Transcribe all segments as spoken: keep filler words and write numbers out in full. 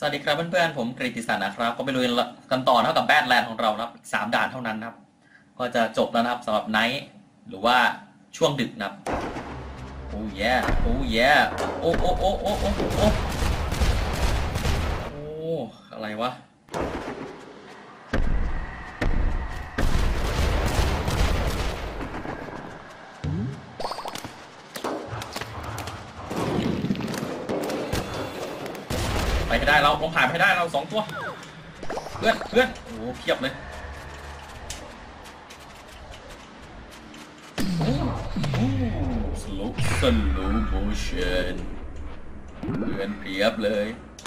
สวัสดีครับเพื่อนๆผมกฤติศักดิ์นะครับก็ไปลุยกันต่อเท่ากับแบทแลนด์ของเราครับสามด่านเท่านั้นครับก็จะจบแล้วนะครับสำหรับไนท์หรือว่าช่วงดึกนะครับโอ้ยโอ้ยโอ้โอ้โอ้โอ้โอ้โอ้โอ้อะไรวะไปให้ได้เราลงผ่านให้ได้เราสองตัวเพื่อนเพื่อนโอ้เพียบเลยสโลว์สโลว์โมชั่นเพื่อนเพียบเลย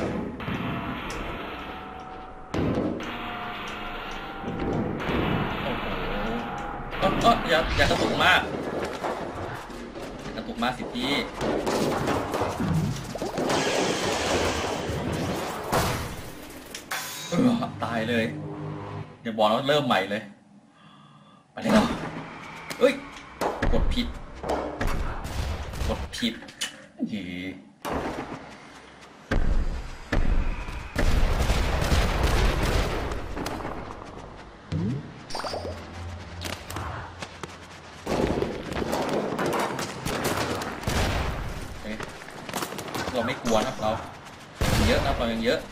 โอ้โหเอออย่าอย่ากระตุกมากกระตุกมากสิพี่เออตายเลยอย่าบอกว่าเริ่มใหม่เลยไปเลยเอ้ยกดผิดกดผิดยีเราไม่กลัวนะเราเยอะนะเรายังเยอะ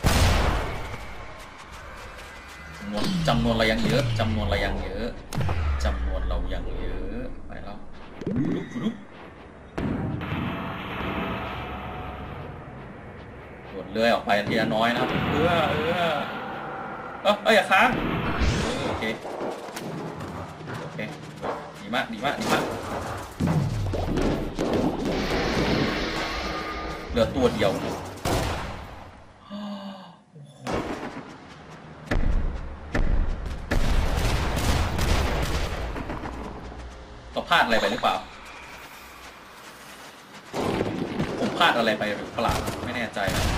จำนวนจำนวนเรายังเยอะจำนวนเรายังเยอะจำนวนเรายังเยอะไปแล้วลุกลุกกดเลื่อยออกไปทีละน้อยนะครับเออเออเออเอออย่าค้างโอเคโอเคดีมากดีมากดีมากเหลือตัวเดียวเราพลาดอะไรไปหรือเปล่าผมพลาดอะไรไปหรือเปล่าไม่แน่ใจนะ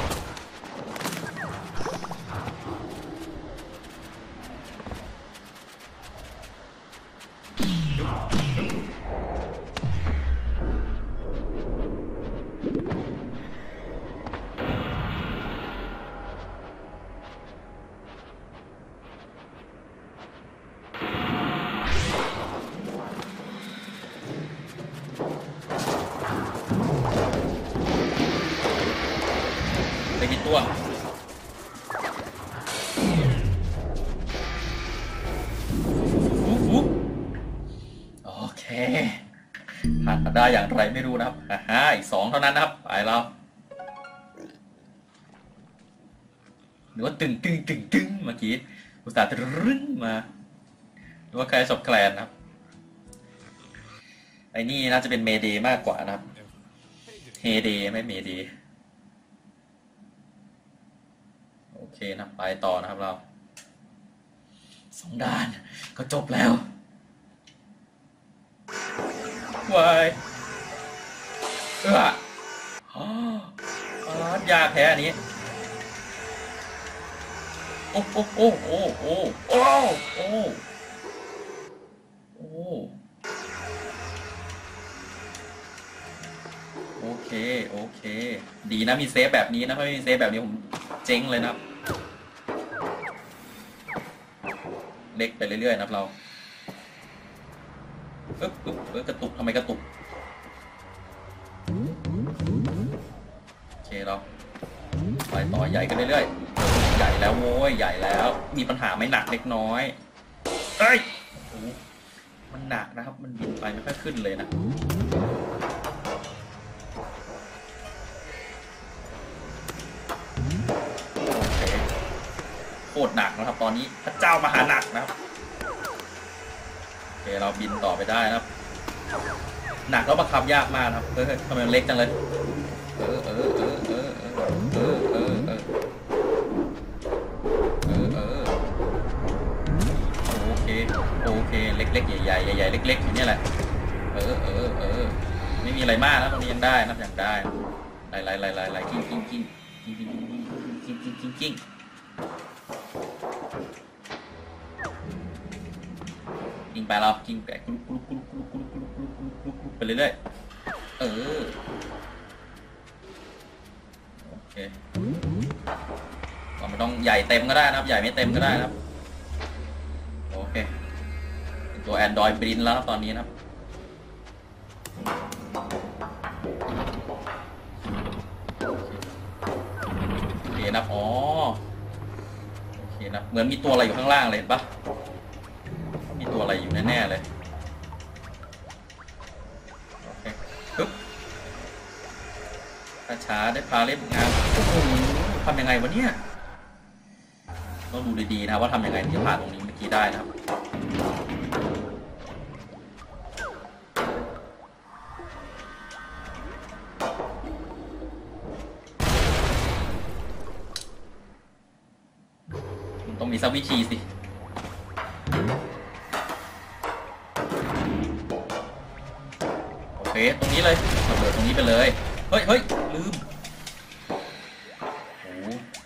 ไปกี่ตัวโอเคผ่านมาได้อย่างไรไม่รู้นะครับฮ่าอีกสองเท่านั้นนะครับไปแล้วหรือว่าตึงตึงตึงตึงเมื่อกี้อุตส่าห์ตรึ้งมาหรือว่าใครชอบแคลนนะครับไอ้นี่น่าจะเป็นเมเดย์มากกว่านะครับเฮเดย์ไม่เมเดย์โอเคนะไปต่อนะครับเราสองด่านก็จบแล้ววายเอออ๋อยากแท้อันนี้โอ้โอ้โอ้โอ้โอ้โอ้โอ้โอ้โอเคโอเคดีนะมีเซฟแบบนี้นะถ้าไม่มีเซฟแบบนี้ผมเจ๊งเลยนะครับเล็กไปเรื่อยๆนะครับเราเอ๊บปึ๊บเอ๊บกระตุกทำไมกระตุกโอเคเราไปต่อใหญ่กันเรื่อยๆใหญ่แล้วโว้ยใหญ่แล้วมีปัญหาไม่หนักเล็กน้อยเอ้ยโอ้มันหนักนะครับมันบินไปไม่ค่อยขึ้นเลยนะโอเคโคตรหนักนะครับตอนนี้พระเจ้ามหาหนักนะครับโอเคเราบินต่อไปได้นะครับหนักแล้วบังคับยากมากครับเฮ้ยทำไมมันเล็กจังเลยเออเออเออเออเออเออเออเออเออโอเคโอเคเล็กๆใหญ่ๆใหญ่ๆเล็กๆอย่างนี้แหละเออเออเออไม่มีอะไรมากนะตรงนี้ยังได้นะยังได้ไหลไหลไหลไหลไหลกิ้งกิ้งกิ้งกิ้งกิ้งกิ้งกิ้งกิ้งกิ้งกิ้งไปแล้วกิ้งไปกรุ๊ปกรุ๊ปกรุ๊ปกรุ๊ปกรุ๊ปกรุ๊ปกรุ๊ปกรุ๊ปกรุ๊ปกรุ๊ปไปเรื่อยๆเออโอเคเราไม่ต้องใหญ่เต็มก็ได้นะครับใหญ่ไม่เต็มก็ได้นะครับโอเคตัว Android บินแล้วครับตอนนี้นะครับโอเคนะอ๋อโอเคนะเหมือนมีตัวอะไรอยู่ข้างล่างเลยเห็นปะมีตัวอะไรอยู่แน่ๆเลยโอเคปึ๊บช้าได้พาเล่นงานโอ้โหทำยังไงวะเนี่ยต้องดูดีๆนะว่าทำยังไงถึงจะผ่านตรงนี้เมื่อกี้ได้นะครับต้องมีสักวิธีสิโอเคตรงนี้เลยระเบิดตรงนี้ไปเลยเฮ้ยเฮ้ยลืมโอ้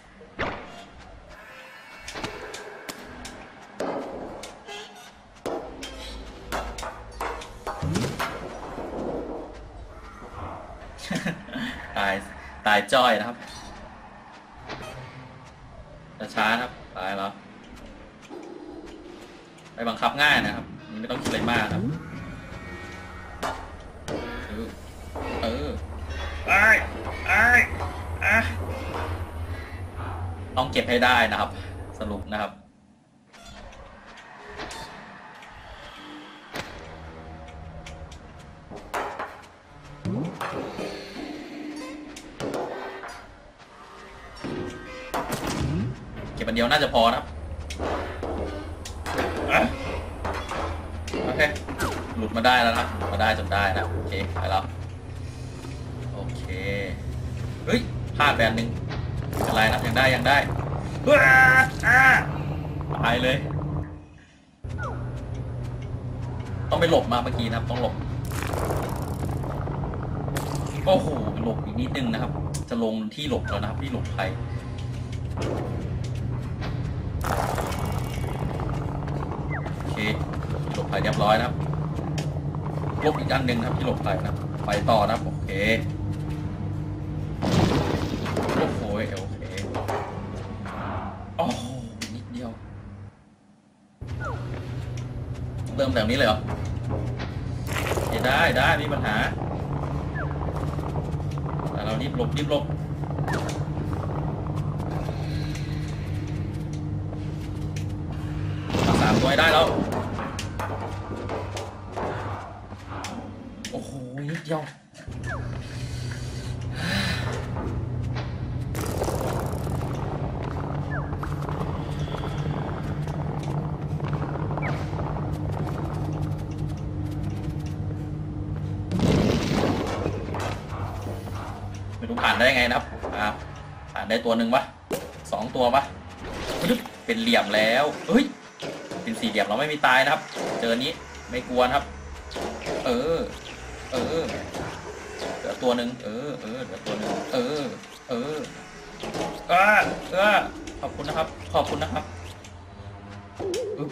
ตายตายจ้อยนะครับช้าครับตายแล้วไปบังคับง่ายนะครับไม่ต้องคิดอะไรมากครับเออไอ้ไอ้อะต้องเก็บให้ได้นะครับสรุปนะครับเก็บอันเดียวน่าจะพอนะครับโอเคหลุดมาได้แล้วนะหลุดมาได้จนได้นะโอเคไปแล้วโอเคเฮ้ยพลาดแบนหนึ่งเป็นไรนะยังได้ยังได้ตายเลยต้องไปหลบมาเมื่อกี้นะครับต้องหลบโอ้โหหลบอีกนิดนึงนะครับจะลงที่หลบแล้วนะครับที่หลบภัยโอเคหลบภัยเรียบร้อยนะครับหลบอีกอันหนึ่งนะครับที่หลบภัยนะไปต่อนะครับโอเคโอ้โหโอเคโอ้นิดเดียวเติมแบบนี้เลยเหรอได้ได้ไม่มีปัญหาแต่เรารีบหลบรีบหลบมาสามตัวได้แล้วโอ้โหนิดเดียวไม่รู้ผ่านได้ไงนะครับผ่านได้ตัวหนึ่งปะสองตัวปะเป็นเหลี่ยมแล้วเฮ้ยเป็นสี่เหลี่ยมเราไม่มีตายนะครับเจอนี้ไม่กลัวครับเออเออเหลือตัวหนึ่งเออเออเหลือตัวหนึ่งเออเออเออเออขอบคุณนะครับขอบคุณนะครับอึ๊บ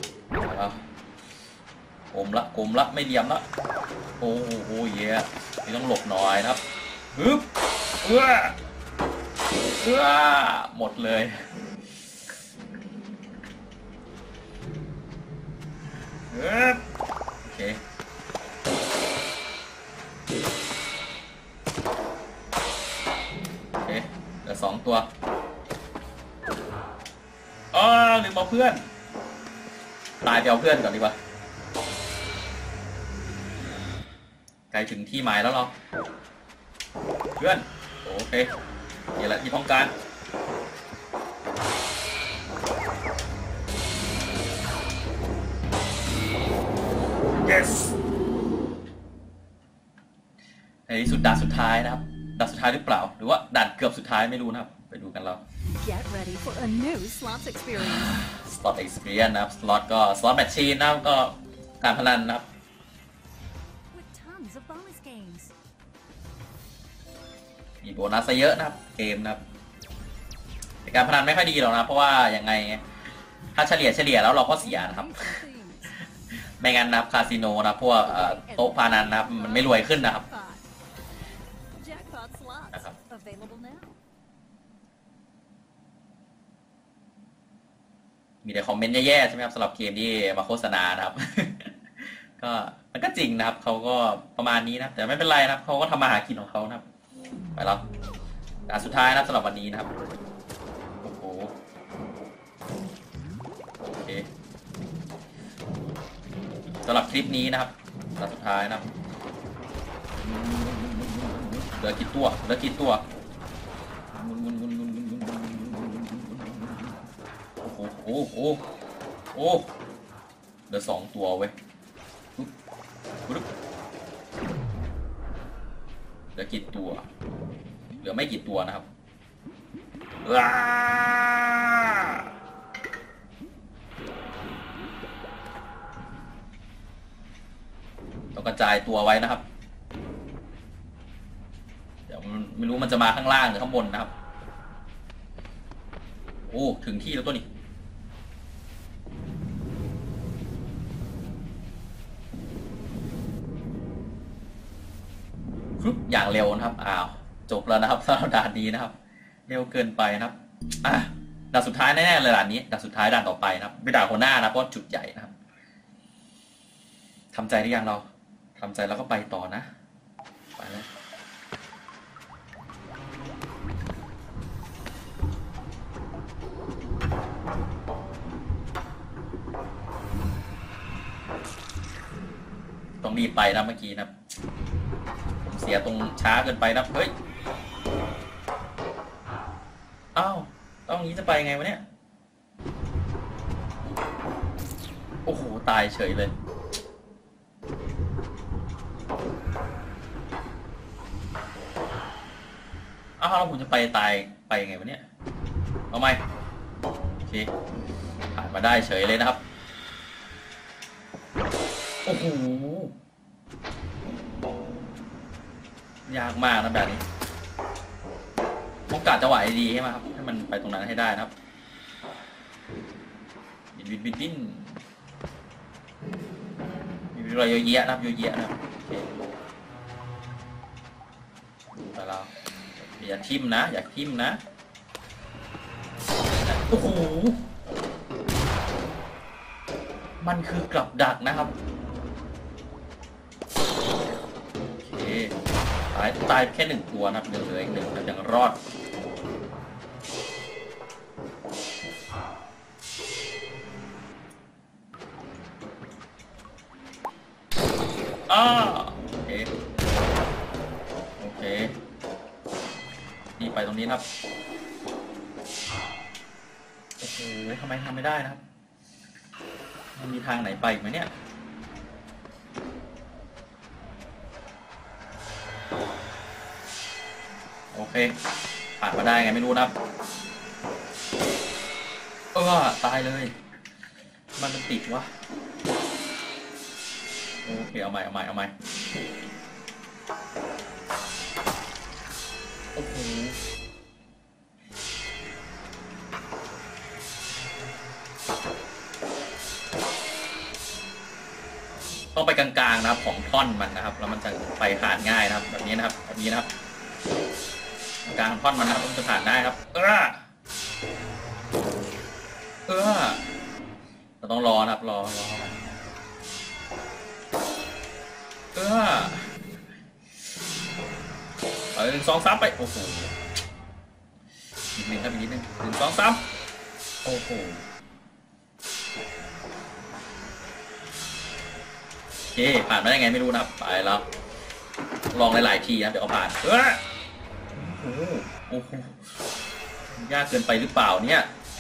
กลมละกลมละไม่เหลี่ยมละโอ้โหเย่ไม่ต้องหลบหน่อยนะครับฮึบเออเออหมดเลยฮึบโอเคโอเคเหลือสองตัวอ๋อลืมเอาเพื่อนตายไปเอาเพื่อนก่อนดีกว่าใกล้ถึงที่หมายแล้วเราเพื่อนโอเคนี่แหละที่ต้องการ yes ในที่สุดด่านสุดท้ายนะครับด่านสุดท้ายหรือเปล่าหรือว่าด่านเกือบสุดท้ายไม่รู้นะครับไปดูกันเรา Get ready for a new slots experience slot experience นะครับ slot ก็ slot machine นะครับก็การพนันนะครับมีโบนัสเยอะนะครับเกมนะครับแต่การพนันไม่ค่อยดีหรอกนะเพราะว่ายังไงถ้าเฉลี่ยเฉลี่ยแล้วเราก็เสียนะครับไม่งั้นนะครับคาสิโนนะพวกโต๊ะพนันนะครับมันไม่รวยขึ้นนะครับนะครับมีแต่คอมเมนต์แย่ๆใช่ไหมครับสำหรับเกมที่มาโฆษณานะครับ ก็มันก็จริงนะครับเขาก็ประมาณนี้นะแต่ไม่เป็นไรนะครับเขาก็ทำมาหากินของเขานะครับไปแล้วด่านสุดท้ายนะสำหรับวันนี้นะครับโอ้โหโอเคสำหรับคลิปนี้นะครับด่านสุดท้ายนะครับเหลือกี่ตัวเหลือกี่ตัวโอ้โหโอ้โหโอ้เหลือสองตัวเว้ยเหลือกี่ตัวเหลือไม่กี่ตัวนะครับต้องกระจายตัวไว้นะครับเดี๋ยวไม่รู้มันจะมาข้างล่างหรือข้างบนนะครับโอ้ถึงที่แล้วตัวนี้อย่างเร็วนะครับอ้าวจบแล้วนะครับสำหรับด่านนี้นะครับเร็วเกินไปนะครับอ่ะด่านสุดท้ายแน่ๆเลยด่านนี้ด่านสุดท้ายด่านต่อไปนะครับไม่ด่านหัวหน้านะเพราะจุดใหญ่นะครับทำใจหรือยังเราทำใจแล้วก็ไปต่อนะไปเลยต้องรีบไปนะเมื่อกี้นะผมเสียตรงช้าเกินไปนะเฮ้ยอ้าวต้องนี้จะไปไงวะเนี่ยโอ้โหตายเฉยเลยอ้าวแล้วผมจะไปตายไปไงวะเนี่ยเอาไหมโอเคผ่านมาได้เฉยเลยนะครับโอ้โหยากมากนะแบบนี้ต้องการจังหวะดีให้มาครับให้มันไปตรงนั้นให้ได้นะครับบินบินบินบินมีอะไรเยอะแยะนะครับเยอะแยะนะครับไปแล้วอย่าทิ่มนะอย่าทิ่มนะโอ้โหมันคือกลับดักนะครับโอเคตายตายแค่หนึ่งตัวนะครับเหลืออีกหนึ่งแล้วยังรอดอ้าโอเคโอเคนี่ไปตรงนี้ครับโอ้โหทำไมทำไม่ได้นะครับมันมีทางไหนไปอีกไหมเนี่ยโอเคผ่านมาได้ไงไม่รู้นะครับเออตายเลยมันมันติดวะโอเคเอาใหม่เอาใหม่เอาใหม่โอ้โหต้องไปกลางๆนะครับของท่อนมันนะครับแล้วมันจะไปผ่านง่ายนะครับแบบนี้นะครับแบบนี้นะครับกลางท่อนมันนะครับมันจะผ่านได้ครับเออเออเราต้องรอนะครับรอรอเออไปหนึ่งสองสามไปโอ้โหอีกหนึ่งครับอีกนิดนึงหนึ่งสองสามโอ้โหโอเคผ่านมาได้ไงไม่รู้นะครับไปแล้วลองหลายๆทีนะเดี๋ยวเอาผ่านเออโอ้โหโอ้โหยากเกินไปหรือเปล่าเนี่ย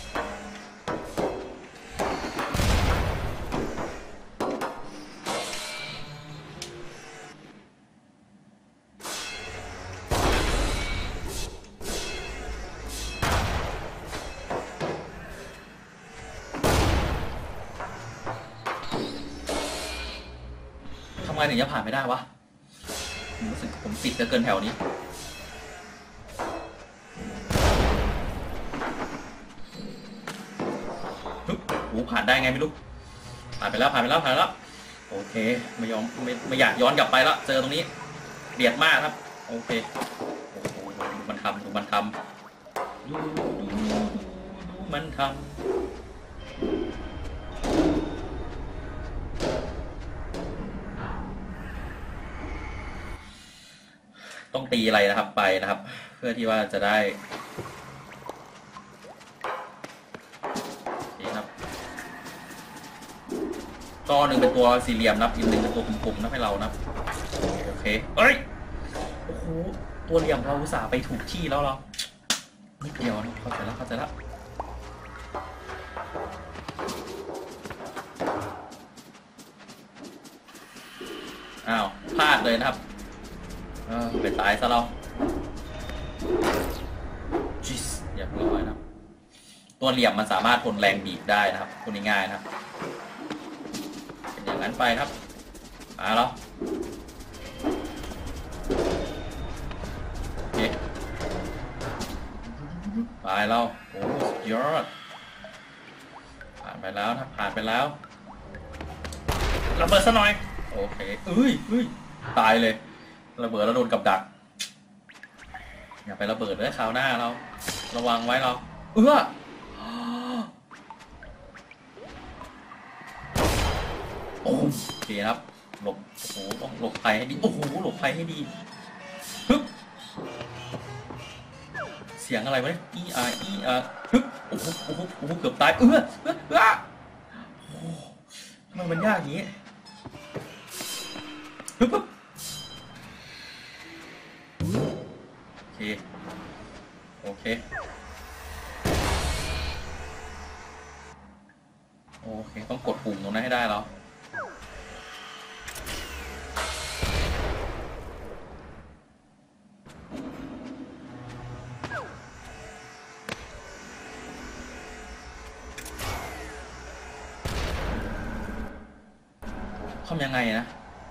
ทำไมถึงจะผ่านไม่ได้วะผมรู้สึกผมติดเกินแถวนี้โอ้ผ่านได้ไงไม่รู้ผ่านไปแล้วผ่านไปแล้วผ่านแล้วโอเคไม่ยอมไม่ไม่อยากย้อนกลับไปแล้วเจอตรงนี้เบียดมากครับโอเคโอ้โหดูมันทำดูมันทำดูดูดูมันทำต้องตีอะไรนะครับไปนะครับ เพื่อที่ว่าจะได้นี่ครับก้อนหนึ่งเป็นตัวสี่เหลี่ยมนับอีกหนึ่งเป็นตัวกลมๆนับให้เรานะโอเคเอ้ยโอ้โหตัวเหลี่ยมเราอุตส่าห์ไปถูกที่แล้วเรานิดเดียวนะเข้าใจแล้วเข้าใจแล้วอ้าวพลาดเลยนะครับเออไปตายซะเราจิสเรียบร้อยนะตัวเหลี่ยมมันสามารถทนแรงบีบได้นะครับพูดง่ายๆนะครับเป็นอย่างนั้นไปครับมาแล้วโอเคไปแล้วโอ้สุดยอดผ่านไปแล้วนะผ่านไปแล้วระเบิดซะหน่อยโอเคเอ้ยเอ้ยตายเลยระเบิดแล้วโดนกับดักอย่าไประเบิดเลยคราวหน้าเราระวังไว้เราเออโอ้โอเคครับหลบโอ้โหต้องหลบภัยให้ดีโอ้โหหลบภัยให้ดีฮึบเสียงอะไรวะเนี่ยอีอาอีอาฮึบโอ้โหโอ้โหโอ้โหเกือบตายเออเออเออโอ้ทำไมมันยากอย่างนี้ฮึบโอเคโอเคโอเคต้องกดปุ่มตรงนั้นให้ได้แล้วทำยังไงนะ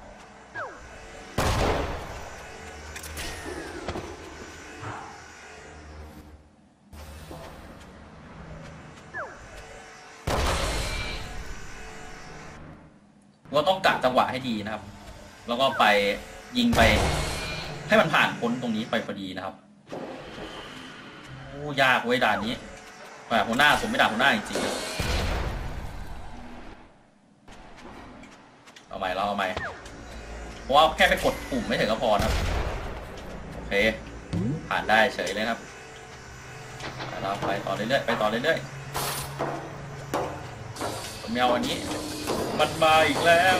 ก็ต้องกะจังหวะให้ดีนะครับแล้วก็ไปยิงไปให้มันผ่านพ้นตรงนี้ไปพอดีนะครับโอ้ยากเว้ยด่านนี้แต่หัวหน้าผมไม่ด่าหัวหน้าจริงๆเอาใหม่เราเอาใหม่เพราะว่าแค่ไปกดปุ่มไม่ถึงก็พอนะครับโอเคผ่านได้เฉยเลยครับเราไปต่อเรื่อยๆไปต่อเรื่อยๆผมเอาอันนี้มันมาอีกแล้ว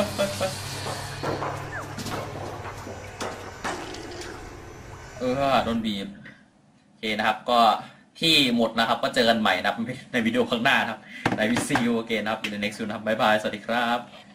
เออโดนบีบโอเคนะครับก็ที่หมดนะครับก็เจอกันใหม่นะครับในวิดีโอข้างหน้าครับในวิซีโอเกนนะครับ in the next one นะครับบ๊ายบายสวัสดีครับ